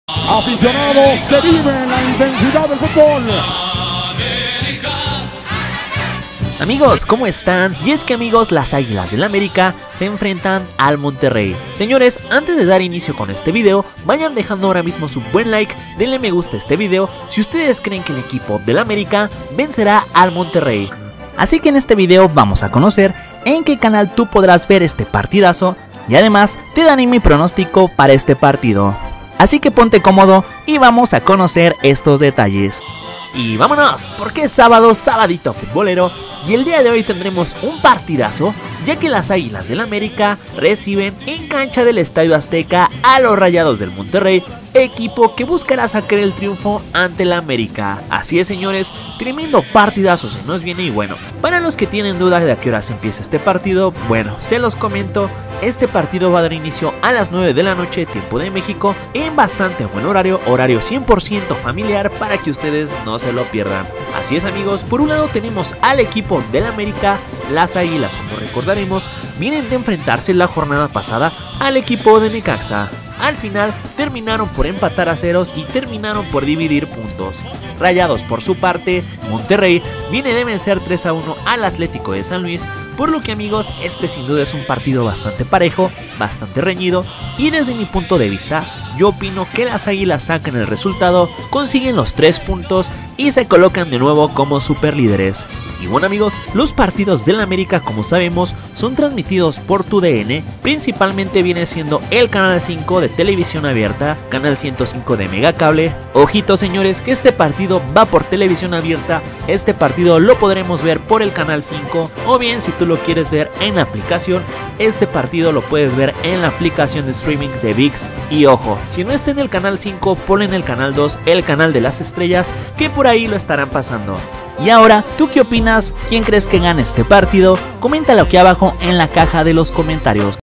Aficionados que viven la intensidad del fútbol. Amigos, ¿cómo están? Y es que amigos, las Águilas del América se enfrentan al Monterrey. Señores, antes de dar inicio con este video, vayan dejando ahora mismo su buen like, denle me gusta a este video si ustedes creen que el equipo del América vencerá al Monterrey. Así que en este video vamos a conocer en qué canal tú podrás ver este partidazo y además te daré mi pronóstico para este partido. Así que ponte cómodo y vamos a conocer estos detalles. Y vámonos, porque es sábado, sabadito futbolero, y el día de hoy tendremos un partidazo, ya que las Águilas del América reciben en cancha del Estadio Azteca a los Rayados del Monterrey, equipo que buscará sacar el triunfo ante la América. Así es, señores, tremendo partidazo se nos viene. Y bueno, para los que tienen dudas de a qué hora se empieza este partido, bueno, se los comento. Este partido va a dar inicio a las 9 de la noche, tiempo de México, en bastante buen horario 100% familiar para que ustedes no se lo pierdan. Así es, amigos, por un lado tenemos al equipo del América. Las Águilas, como recordaremos, vienen de enfrentarse la jornada pasada al equipo de Necaxa. Al final terminaron por empatar a ceros y terminaron por dividir puntos. Rayados, por su parte, Monterrey viene de vencer 3-1 al Atlético de San Luis, por lo que, amigos, este sin duda es un partido bastante parejo, bastante reñido, y desde mi punto de vista, yo opino que las Águilas sacan el resultado, consiguen los 3 puntos y se colocan de nuevo como superlíderes. Y bueno, amigos, los partidos del América, como sabemos, son transmitidos por TUDN, principalmente viene siendo el canal 5 de televisión abierta, canal 105 de Megacable. Ojito, señores, que este partido va por televisión abierta, este partido lo podremos ver por el canal 5, o bien si tú lo quieres ver en la aplicación, este partido lo puedes ver en la aplicación de streaming de ViX. Y ojo, si no está en el canal 5, ponle en el canal 2, el canal de las estrellas, que por ahí lo estarán pasando. Y ahora, ¿tú qué opinas? ¿Quién crees que gane este partido? Coméntalo aquí abajo en la caja de los comentarios.